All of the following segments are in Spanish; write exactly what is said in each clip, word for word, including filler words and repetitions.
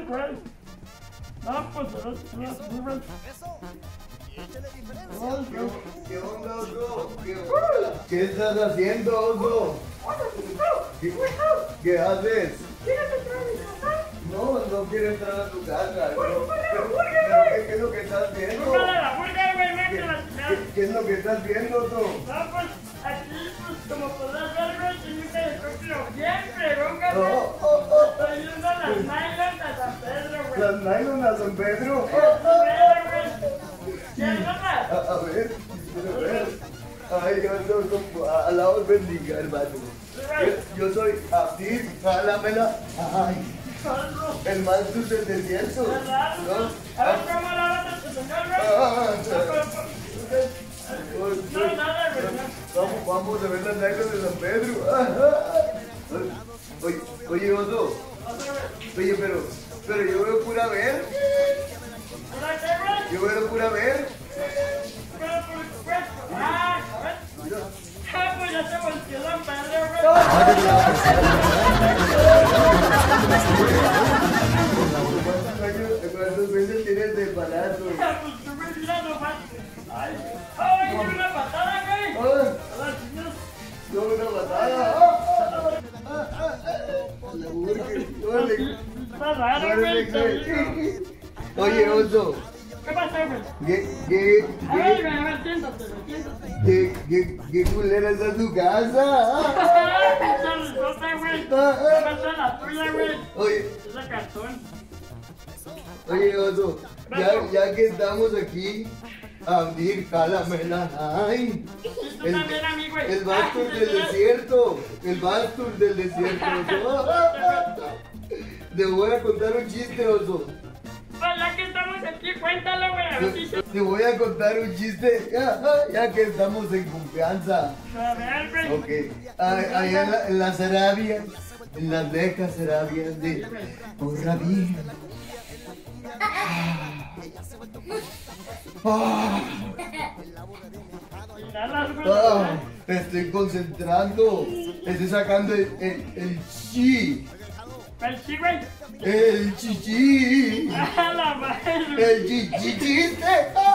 Ay, güey. No, pues, no, güey. ¿Qué onda, oso? ¿Qué, ¿Qué estás haciendo, oso? ¿Qué, ¿Qué haces? No, no quiero entrar a tu casa. Pero, pero, ¿qué, ¿Qué es lo que estás viendo? ¿Qué, qué, ¿Qué es lo que estás viendo, oso? No, pues, aquí, pues, como podrás ver, güey, tiene un telescopio bien fregón, Oh, güey. oh, oh. Estoy viendo las nylons a San Pedro, güey. Las nylon a San Pedro. A, a ver, quiero ver. Ay, yo soy a la os bendiga, hermano. Yo, yo soy Abdir, jálamela. Ay, el más dulce del desierto. ¿No? A ver, ¿cómo la vas a señor, güey? No, nada, güey. Vamos, vamos a ver las nylon de San Pedro. Oye, oye, oso. Oye, pero, pero yo veo pura ver. Yo veo pura ver. Ah, pues ya se volteó San Pedro, güey. ¿Cuántos meses tienes de embarazo? Pues tú me miras nomás. Ay, ay, dio una patada, güey. ¡Ay! Hola, chicos. ¡No, una patada! ¡La burger! ¡Órale! Está raro, güey. Oye, oso. ¿Qué pasó, güey? ¿Qué, qué, A ver, qué, güey, a ver, siéntate, güey, siéntate. qué, qué, qué culera está tu casa? Ah, pinche risota, güey. ¿Qué pasó en la tuya, güey? Oye, Es de cartón. oye, oso. Ya, ya que estamos aquí, Abdir, jálamela. ¡Ay! Y tú El, también a mí, güey. el Bastur del desierto. El Bastur del desierto, oso. Te voy a contar un chiste, oso. Pues ya que estamos aquí, cuéntalo, güey. A ver si se... Te voy a contar un chiste, ya, ya que estamos en confianza. A ver, güey. Ok, ahí en, la, en las Arabias, en las lejas Arabias de Orrabí. Ah, Inhalas, güey. ah, me estoy concentrando, estoy sacando el, el, el chi, El sí, güey. el chichi, A la madre. el chichi chiste.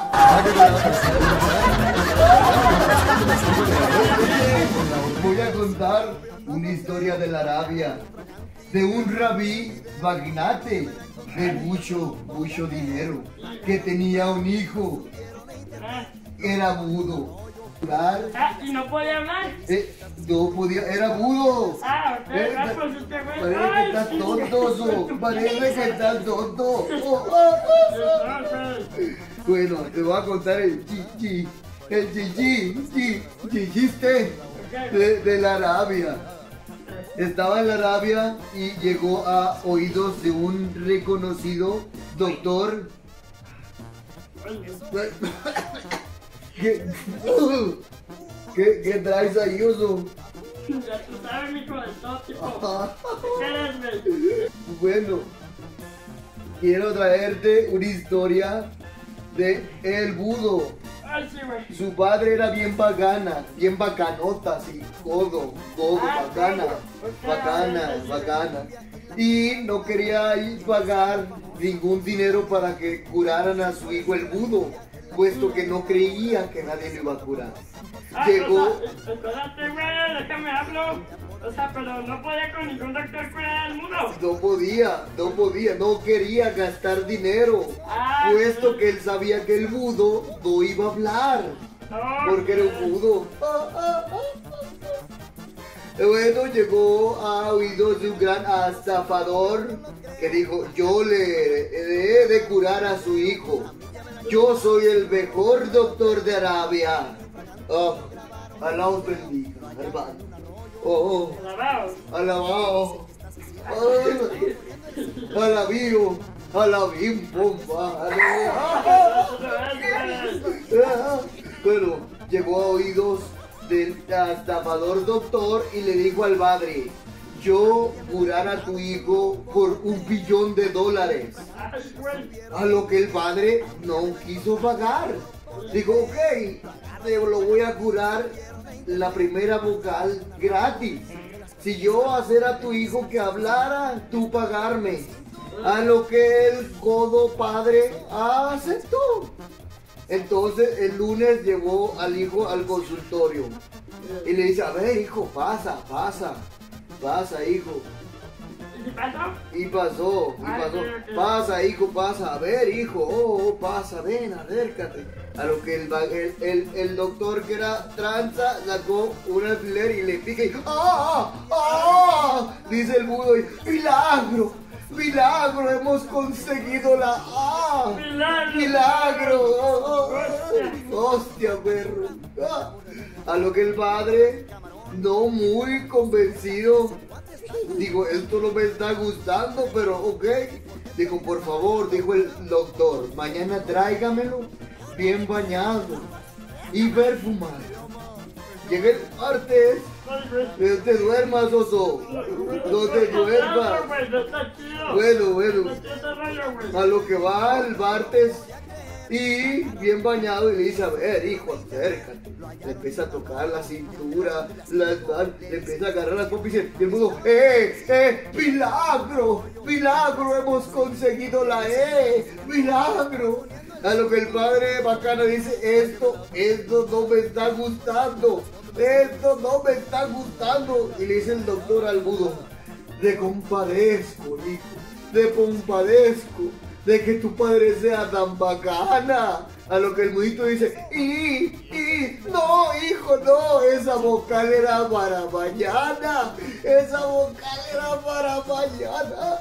Voy a contar una historia de la Arabia, de un rabí magnate de mucho, mucho dinero, que tenía un hijo, Ah, era mudo. Ah, y no podía hablar. Eh, no podía, era mudo. Ah, ok. Eh, Ah, pues este güey. Parece que Ay, estás sí. tonto, oso. Parece que estás tonto. Oh, oh, oh. Ah, güey. Bueno, te voy a contar el chichi, el chichi, chi, chichiste de, de la Arabia. Estaba en la Arabia y llegó a oídos de un reconocido doctor. ¿Qué, ¿Qué, qué traes ahí, oso? Ya tú sabes, mijo, de todo tipo. ¿Qué eres, güey? Bueno, quiero traerte una historia de El Budo. Ay, sí, güey. Su padre era bien bacana, bien bacanota, así, codo, codo, Ah, bacana, codo. bacana, bacana. Y no quería ir pagar ningún dinero para que curaran a su hijo El Budo, puesto que no creía que nadie lo iba a curar. Ah, Llegó... o sea, espérate, güey, déjame hablo. O sea, pero no podía con ningún doctor curar al mundo. No podía, no podía, no quería gastar dinero, Ah, puesto sí. que él sabía que el mudo no iba a hablar, No, porque era un mudo. Y bueno, llegó a oídos de un gran estafador que dijo, yo le he de curar a su hijo, yo soy el mejor doctor de Arabia. Oh, Alá os bendiga, hermano. Oh, Alabado. alabado. Oh, alabío, alabín, bomba. Bueno, llegó a oídos del estafador doctor y le dijo al padre, yo curar a tu hijo por un billón de dólares. Ay, güey. A lo que el padre no quiso pagar. Dijo, ok, te lo voy a curar la primera vocal gratis. Si yo hacer a tu hijo que hablara, tú pagarme. A lo que el codo padre aceptó. Entonces el lunes llevó al hijo al consultorio y le dice, a ver hijo, pasa, pasa, pasa hijo. ¿Y pasó? Y pasó, y Ay, pasó, sí, sí. pasa hijo, pasa, a ver hijo, oh, oh, pasa, ven, acércate. A lo que el, va- el, el, el doctor que era tranza sacó un alfiler y le pica y ¡ah! ¡ah! Dice el mudo y ¡milagro! ¡Milagro! Hemos conseguido la ¡ah! ¡Milagro! ¡Milagro! ¡Oh, oh, oh! ¡Hostia, perro! ¡Ah! A lo que el padre, no muy convencido, digo, esto no me está gustando, pero ok. Dijo, por favor, dijo el doctor, mañana tráigamelo bien bañado y perfumado. Llega el martes, no te duermas, oso. No te duermas. Bueno, bueno. A lo que va el martes y bien bañado y le dice, a ver, hijo, acércate. Le empieza a tocar la cintura, la espalda, le empieza a agarrar las pompas y dice, y el mundo, ¡eh, eh, milagro! ¡Milagro! Hemos conseguido la E, milagro. A lo que el padre bacano dice, esto, esto no me está gustando, esto no me está gustando. Y le dice el doctor al mudo, te compadezco, hijo, te compadezco de que tu padre sea tan bacana. A lo que el mudito dice, y, y, no, hijo, no, esa vocal era para mañana, esa vocal era para mañana.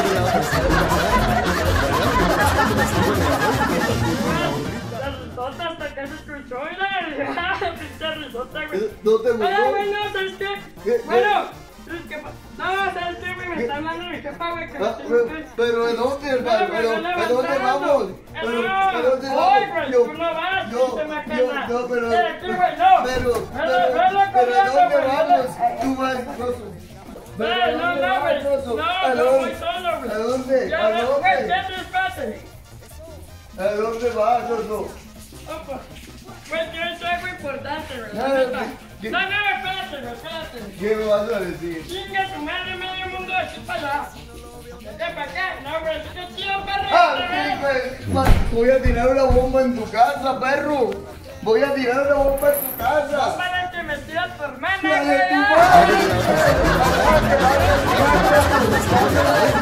La risota hasta que se escuchó, mira. Pinche risota, güey. ¿No te gustó? Oye, bueno, ¿sabes qué? ¿Qué? Bueno, ¿sabes qué? pa- No, ¿sabes qué, güey? Me está hablando mi jefa, güey, que no Ah, tengo pero, que- pero ¿de dónde, hermano? Pero me ¿Pero, estoy ¿A dónde levantando. vamos? Eh, Pero, no, ¿a dónde voy, vamos? güey, Yo- tú no vas, yo- pinche macana. yo- no, pero- Eh, aquí, güey, no. Pero, Velo, pero, velo pero ¿a corriendo, dónde güey, vamos? velo. Tú vas, Rosso. No, ¿Pero a no, dónde no, vas, güey. Rosso? No, ¿A no dónde? voy solo, güey. ¿A dónde? Ya, ¿A no, dónde? güey, ya te espate. ¿A dónde vas, Rosso? Opa. Güey, tienes algo importante, güey. No, la neta. ¿qué- No, no, espérate, güey, espérate. ¿Qué me vas a decir? Chinga tu madre, medio mundo de aquí para allá. Vete para acá. No, güey, sí que chido, perro. Ah, otra sí, vez. güey. Ma- Voy a tirar una bomba en tu casa, perro. Voy a tirar una bomba en tu casa. Para que me tira tu hermana, ¡Dale, güey. tu ah. madre!